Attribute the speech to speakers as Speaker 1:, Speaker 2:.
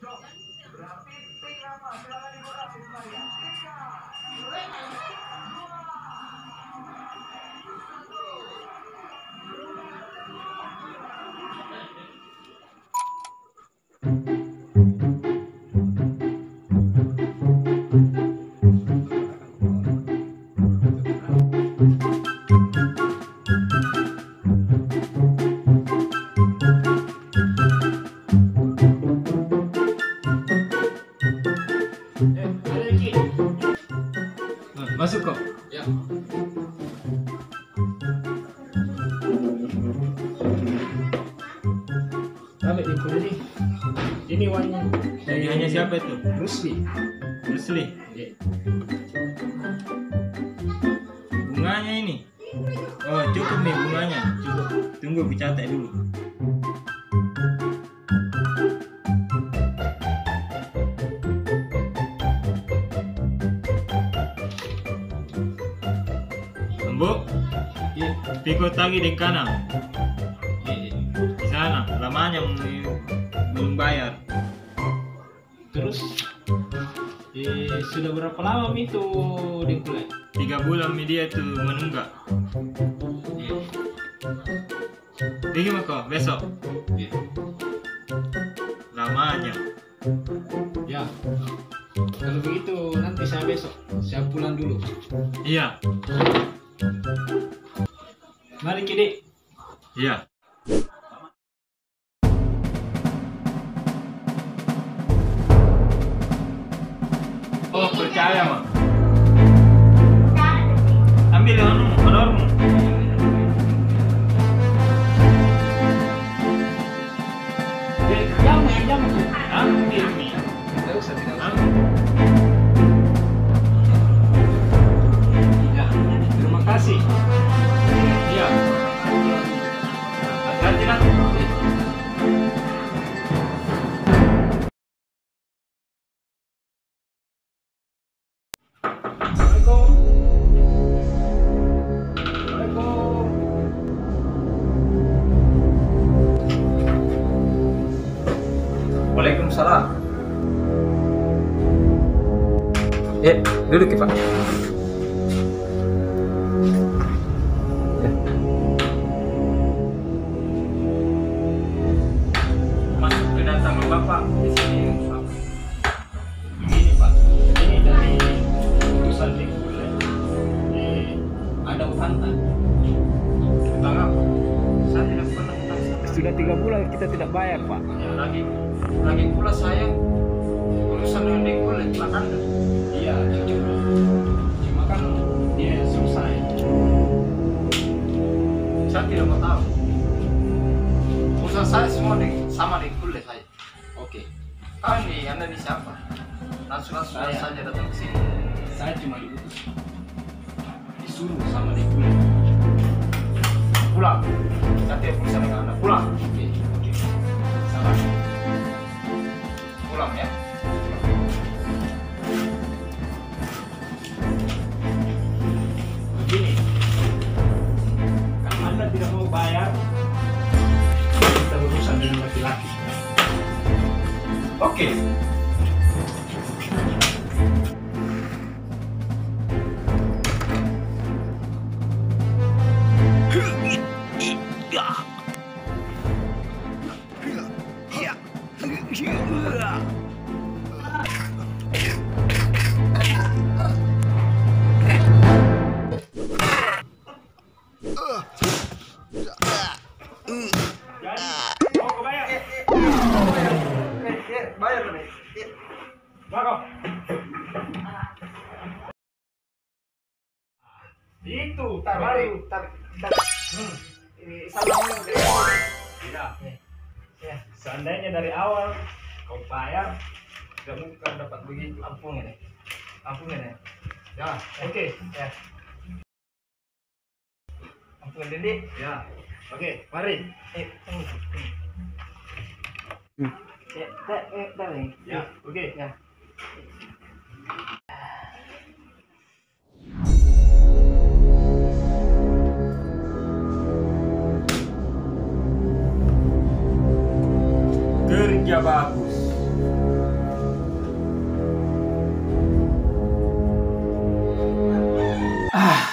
Speaker 1: Masuk kok.
Speaker 2: Ya.
Speaker 1: Ambil di kulit ini. Ini wangi.
Speaker 3: Hanya siapa itu?
Speaker 1: Rusli.
Speaker 3: Rusli.
Speaker 1: Ya.
Speaker 3: Bunganya ini. Oh, cukup nih bunganya. Cukup. Tunggu dicatat dulu. Embuk.
Speaker 1: Ya.
Speaker 3: Pikul lagi di kanan.
Speaker 1: Ya.
Speaker 3: Di sana. Lamanya belum bayar.
Speaker 1: Terus sudah berapa lama itu di kulit?
Speaker 3: 3 bulan media tuh menunggak.
Speaker 1: Ya.
Speaker 3: Bagaimana kok besok?
Speaker 1: Ya.
Speaker 3: Lamanya.
Speaker 1: Ya. Kalau begitu nanti saya besok. Saya pulang dulu.
Speaker 3: Iya.
Speaker 1: Mari Kidi.
Speaker 3: Iya. Oh, percaya mah. Ambil honormu.
Speaker 1: Jam.
Speaker 3: Ambil.
Speaker 1: Tidak usah.
Speaker 3: Ambil.
Speaker 1: Ya. Terima kasih.
Speaker 3: Iya. Hati-hati lah.
Speaker 2: Waalaikumsalam. Duduk ya Pak.
Speaker 3: Masuk kedatangan Bapak di sini.
Speaker 1: Begini Pak, ini dari utusan di kulit. Ada Uhantan.
Speaker 3: Tentang apa? Saya tidak pernah tahu.
Speaker 1: Sudah 3 bulan kita tidak bayar Pak.
Speaker 3: Ya, lagi pula saya urusan dengan di kulit makan.
Speaker 1: Iya, jujur. Cuma kan dia susah ya.
Speaker 3: Saya tidak mau tahu. Urusan saya semua sama di kulit saya.
Speaker 1: Oke,
Speaker 3: Anda di siapa? Langsung
Speaker 1: Saya.
Speaker 3: saja datang ke sini.
Speaker 1: saya cuma diutus. Disuruh sama di kulit.
Speaker 3: Pulang. Saya tidak berurusan dengan Anda. Pulang.
Speaker 1: Oke. Sabar.
Speaker 3: Pulang ya.
Speaker 1: Begini, kalau Anda tidak mau bayar, kita berurusan dengan laki-laki.
Speaker 3: Oke.
Speaker 1: Mau ke bayar?
Speaker 3: Bayar nih.
Speaker 1: Bago. Itu baru.
Speaker 3: Ini salahnya
Speaker 1: Tidak. Ya, seandainya dari awal kau bayar, tidak mungkin dapat begitu.
Speaker 3: ampun ini.
Speaker 1: Ya, oke.
Speaker 3: Ya. Ampun Dendi.
Speaker 1: Ya, oke. Mari.
Speaker 3: Tunggu. Ya, nih.
Speaker 1: Ya, oke.
Speaker 3: Ya. Kerja bagus.
Speaker 2: Ah,